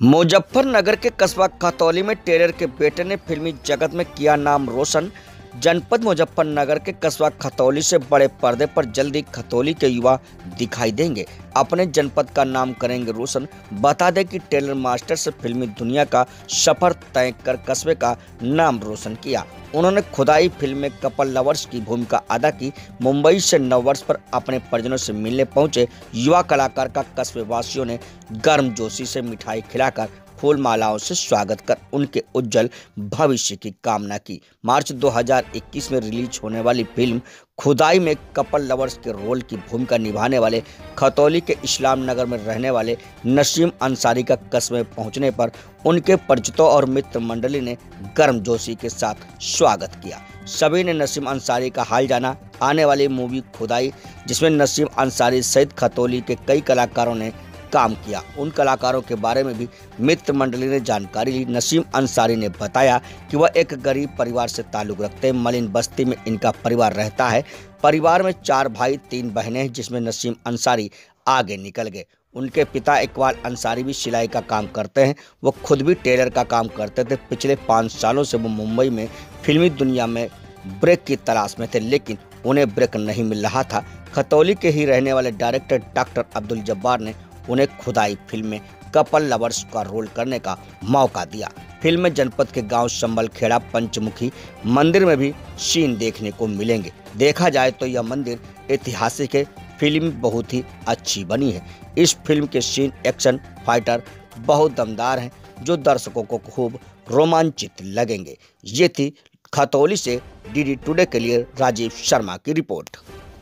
मुजफ्फरनगर के कस्बा खतौली में टेलर के बेटे ने फिल्मी जगत में किया नाम रोशन। जनपद मुजफ्फरनगर के कस्बा खतौली से बड़े पर्दे पर जल्दी खतौली के युवा दिखाई देंगे, अपने जनपद का नाम करेंगे रोशन। बता दें कि टेलर मास्टर से फिल्मी दुनिया का सफर तय कर कस्बे का नाम रोशन किया। उन्होंने खुदाई फिल्म में कपल लवर्स की भूमिका अदा की। मुंबई से नववर्ष पर अपने परिजनों से मिलने पहुंचे युवा कलाकार का कस्बे वासियों ने गर्मजोशी से मिठाई खिलाकर फूल मालाओं से स्वागत कर उनके उज्जवल भविष्य की कामना की। मार्च 2021 में रिलीज होने वाली फिल्म खुदाई में कपल लवर्स के रोल की भूमिका निभाने वाले खतौली के इस्लाम नगर में रहने वाले नसीम अंसारी का कस्बे पहुंचने पर उनके परिचितों और मित्र मंडली ने गर्मजोशी के साथ स्वागत किया। सभी ने नसीम अंसारी का हाल जाना। आने वाली मूवी खुदाई, जिसमें नसीम अंसारी सहित खतौली के कई कलाकारों ने काम किया, उन कलाकारों के बारे में भी मित्र मंडली ने जानकारी ली। नसीम अंसारी ने बताया कि वह एक गरीब परिवार से ताल्लुक रखते हैं। मलिन बस्ती में इनका परिवार रहता है। परिवार में 4 भाई 3 बहनें हैं, जिसमें नसीम अंसारी आगे निकल गए। उनके पिता इकबाल अंसारी भी सिलाई का काम करते हैं। वो खुद भी टेलर का काम करते थे। पिछले 5 सालों से वो मुंबई में फिल्मी दुनिया में ब्रेक की तलाश में थे, लेकिन उन्हें ब्रेक नहीं मिल रहा था। खतौली के ही रहने वाले डायरेक्टर डॉक्टर अब्दुल जब्बार ने उन्हें खुदाई फिल्म में कपल लवर्स का रोल करने का मौका दिया। फिल्म में जनपद के गांव संबल खेड़ा पंचमुखी मंदिर में भी सीन देखने को मिलेंगे। देखा जाए तो यह मंदिर ऐतिहासिक है। फिल्म बहुत ही अच्छी बनी है। इस फिल्म के सीन, एक्शन, फाइटर बहुत दमदार हैं, जो दर्शकों को खूब रोमांचित लगेंगे। ये थी खतौली से डीडी टुडे के लिए राजीव शर्मा की रिपोर्ट।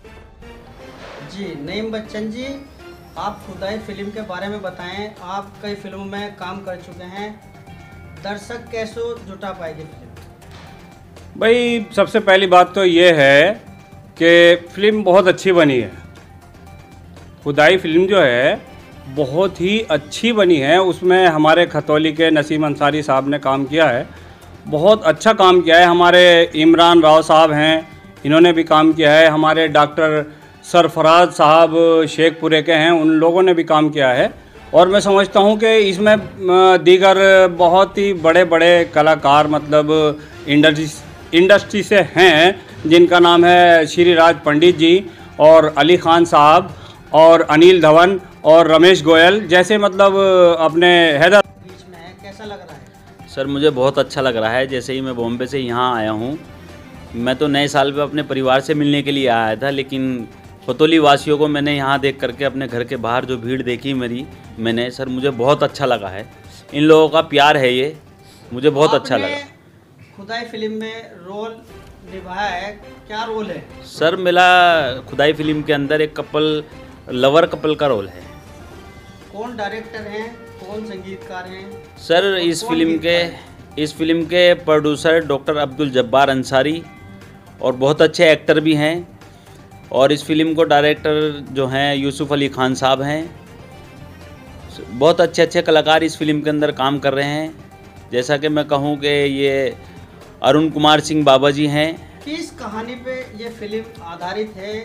जी नईम बच्चन जी, आप खुदाई फिल्म के बारे में बताएं। आप कई फिल्मों में काम कर चुके हैं, दर्शक कैसे जुटा पाएंगे फिल्म? भाई सबसे पहली बात तो ये है कि फिल्म बहुत अच्छी बनी है। खुदाई फिल्म जो है बहुत ही अच्छी बनी है। उसमें हमारे खतौली के नसीम अंसारी साहब ने काम किया है, बहुत अच्छा काम किया है। हमारे इमरान राव साहब हैं, इन्होंने भी काम किया है। हमारे डॉक्टर सरफराज साहब शेखपुरे के हैं, उन लोगों ने भी काम किया है। और मैं समझता हूं कि इसमें दीगर बहुत ही बड़े बड़े कलाकार मतलब इंडस्ट्री से हैं, जिनका नाम है श्री राज पंडित जी और अली खान साहब और अनिल धवन और रमेश गोयल जैसे मतलब अपने हैदर बीच में है। कैसा लग रहा है? सर मुझे बहुत अच्छा लग रहा है। जैसे ही मैं बॉम्बे से यहाँ आया हूँ, मैं तो नए साल पे अपने परिवार से मिलने के लिए आया था, लेकिन खतौली वासियों को मैंने यहाँ देख करके अपने घर के बाहर जो भीड़ देखी मैंने सर मुझे बहुत अच्छा लगा है। इन लोगों का प्यार है, ये मुझे बहुत अच्छा लगा। खुदाई फिल्म में रोल निभाया है, क्या रोल है? सर मेरा खुदाई फिल्म के अंदर एक लवर कपल का रोल है। कौन डायरेक्टर हैं, कौन संगीतकार हैं? सर इस फिल्म के प्रोड्यूसर डॉक्टर अब्दुल जब्बार अंसारी और बहुत अच्छे एक्टर भी हैं। और इस फिल्म को डायरेक्टर जो हैं यूसुफ अली खान साहब हैं। बहुत अच्छे कलाकार इस फिल्म के अंदर काम कर रहे हैं। जैसा कि मैं कहूँ कि ये अरुण कुमार सिंह बाबा जी हैं। किस कहानी पे ये फिल्म आधारित है?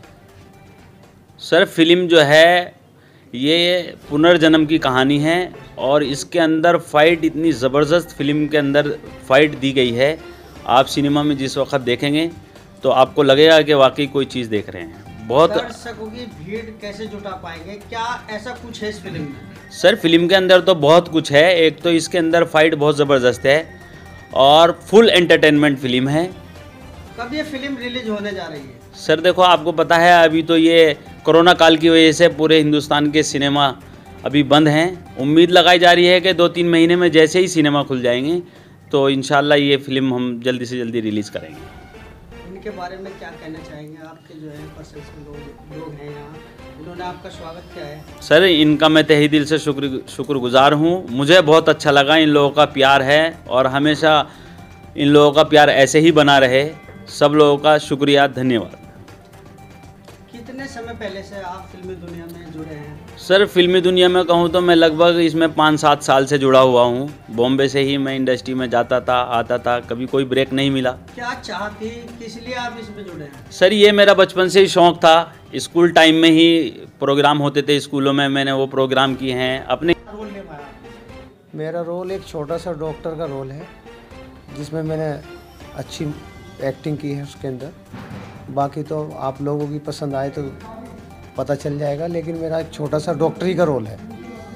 सर फिल्म जो है ये पुनर्जन्म की कहानी है और इसके अंदर फाइट इतनी ज़बरदस्त फिल्म के अंदर फाइट दी गई है। आप सिनेमा में जिस वक्त देखेंगे तो आपको लगेगा कि वाकई कोई चीज़ देख रहे हैं। बहुत दर्शकों की भीड़ कैसे जुटा पाएंगे, क्या ऐसा कुछ है इस फिल्म में? सर फिल्म के अंदर तो बहुत कुछ है। एक तो इसके अंदर फाइट बहुत ज़बरदस्त है और फुल एंटरटेनमेंट फिल्म है। कब ये फिल्म रिलीज होने जा रही है? सर देखो, आपको पता है अभी तो ये कोरोना काल की वजह से पूरे हिंदुस्तान के सिनेमा अभी बंद हैं। उम्मीद लगाई जा रही है कि 2-3 महीने में जैसे ही सिनेमा खुल जाएंगे तो इंशाल्लाह ये फिल्म हम जल्दी से जल्दी रिलीज़ करेंगे। इनके बारे में क्या कहना चाहेंगे? आपके जो है पर्सनल लोग हैं यहाँ, इन्होंने आपका स्वागत किया है। सर इनका मैं तहे दिल से शुक्रगुजार हूँ। मुझे बहुत अच्छा लगा, इन लोगों का प्यार है और हमेशा इन लोगों का प्यार ऐसे ही बना रहे। सब लोगों का शुक्रिया, धन्यवाद। कितने समय पहले से आप फिल्मी दुनिया में जुड़े हैं? सर फिल्मी दुनिया में कहूँ तो मैं लगभग इसमें 5-7 साल से जुड़ा हुआ हूँ। बॉम्बे से ही मैं इंडस्ट्री में जाता था, आता था, कभी कोई ब्रेक नहीं मिला। क्या चाह थी, किस लिए आप इसमें जुड़े हैं? सर ये मेरा बचपन से ही शौक़ था। स्कूल टाइम में ही प्रोग्राम होते थे स्कूलों में, मैंने वो प्रोग्राम किए हैं। अपने रोल निभाया मेरा रोल एक छोटा सा डॉक्टर का रोल है, जिसमें मैंने अच्छी एक्टिंग की है उसके अंदर। बाकी तो आप लोगों की पसंद आए तो पता चल जाएगा, लेकिन मेरा एक छोटा सा डॉक्टरी का रोल है।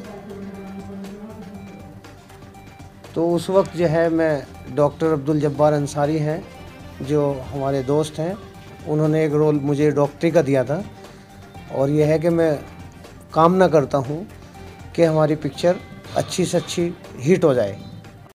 तो उस वक्त जो है मैं डॉक्टर अब्दुल जब्बार अंसारी हैं, जो हमारे दोस्त हैं, उन्होंने एक रोल मुझे डॉक्टरी का दिया था। और यह है कि मैं कामना करता हूँ कि हमारी पिक्चर अच्छी से अच्छी हिट हो जाए।